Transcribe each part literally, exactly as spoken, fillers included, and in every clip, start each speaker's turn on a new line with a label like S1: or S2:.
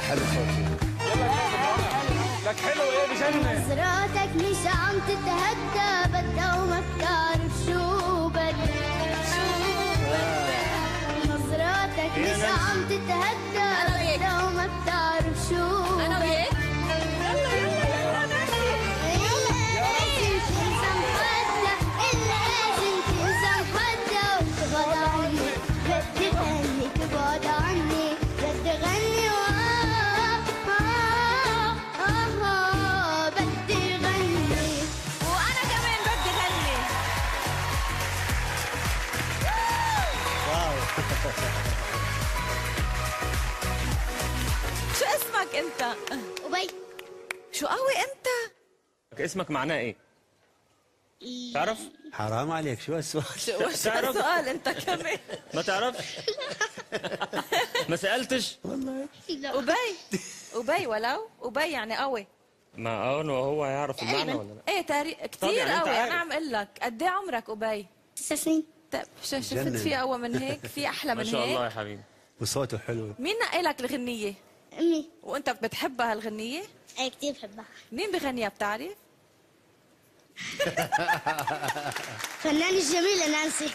S1: حلو صوتي.
S2: لك حلو ايه بجنن.
S3: نظراتك مش عم تتهدى بدها وما بتعرف شو بدها شو بدها. نظراتك مش عم تتهدى بدها وما بتعرف شو.
S4: انا وياك يلا يلا يلا نحكي.
S3: لازم تنسى محدة لازم تنسى محدة وتبعد عني. بدي غني تبعد عني بدي غني
S4: شو اسمك انت؟
S3: أبي.
S4: شو قوي انت؟
S2: اسمك معناه ايه؟ تعرف؟
S1: حرام عليك، شو هالسؤال؟
S4: شو السؤال انت كمان؟
S2: ما تعرفش؟ ما سألتش؟
S1: والله
S3: لا.
S4: أبي أبي ولو أبي يعني قوي.
S2: ما اه وهو يعرف المعنى ولا لا؟
S4: ايه تاريخ كثير
S2: يعني
S4: قوي.
S2: عارف.
S4: انا عم اقول لك قد ايه عمرك أبي؟
S3: تسع سنين.
S4: طيب شو شفت
S1: جنن.
S4: في اقوى من هيك؟ في احلى من
S2: ما
S4: هيك؟
S2: شاء الله يا حبيبي.
S1: وصوته حلو.
S4: مين نقي لك الغنية؟
S3: أمي.
S4: وانت بتحبها الغنية؟
S3: أنا كتير بحبها.
S4: مين بغنيها بتعرف؟
S3: فنانة الجميلة نانسي.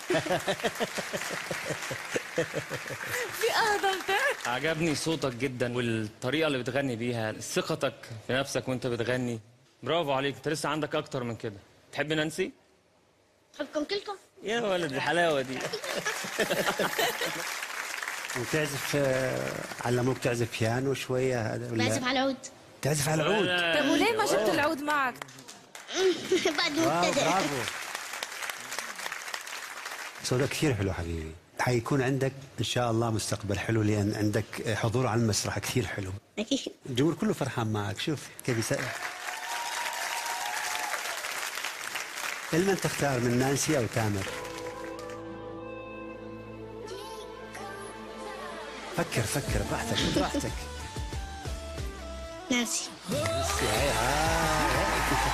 S4: في اهضم تاني.
S2: عجبني صوتك جدا والطريقة اللي بتغني بيها، ثقتك في نفسك وانت بتغني. برافو عليك، انت لسه عندك اكتر من كده. تحب نانسي؟
S3: بحبكم كلكم.
S2: يا ولد الحلاوة دي.
S1: وتعزف آه، علموك تعزف بيانو شويه هذا ولا؟
S3: بعزف على العود.
S1: تعزف على العود.
S4: طيب وليه ما جبت العود معك؟
S3: بعد
S1: واو
S3: مبتدئ.
S1: برافو. صوتك كثير حلو حبيبي. حيكون عندك ان شاء الله مستقبل حلو لان عندك حضور على المسرح كثير حلو.
S3: أكيد.
S1: الجمهور كله فرحان معك. شوف كيف يسأل. لمن تختار من نانسي او تامر؟ فكر فكر براحتك براحتك.
S3: نانسي.
S1: نانسي هاي هاي.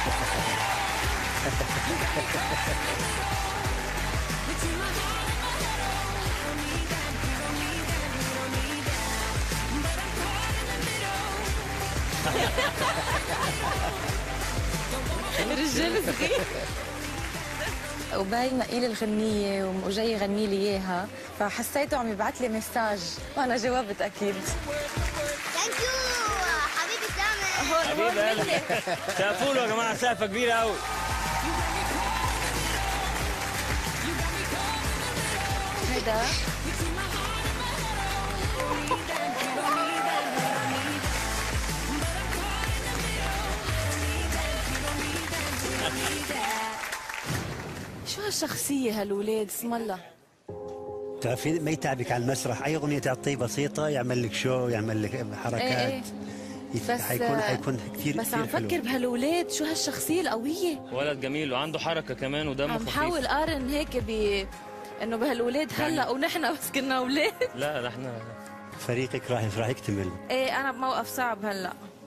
S4: رجال صغير.
S5: وباي نقي لي الغنية وجاي يغني لي اياها، فحسيته عم يبعث لي مساج وانا جاوبت اكيد.
S3: ثانك يو حبيبي تامر.
S4: هون هون
S2: حبيبي
S4: مني.
S2: قلبي. سقفوا له يا جماعة، سقفة كبيرة قوي.
S4: هيدا شو هالشخصية هالولاد اسم الله.
S1: تعرفين ما يتعبك على المسرح، اي اغنيه تعطيه بسيطه يعمل لك شو، يعمل لك حركات.
S4: ايه ايه
S1: يت-
S4: بس
S1: حيكون حيكون كثير
S4: بس
S1: كثير
S4: عم
S1: حلو.
S4: فكر بهالولاد شو هالشخصية القوية.
S2: ولد جميل وعنده حركة كمان ودمه
S4: عم
S2: خفيف.
S4: حاول قارن هيك ب انه بهالولاد هلا ونحن بس كنا اولاد.
S2: لا ده احنا
S1: فريقك راح راح يكتمل.
S4: ايه انا بموقف صعب هلا.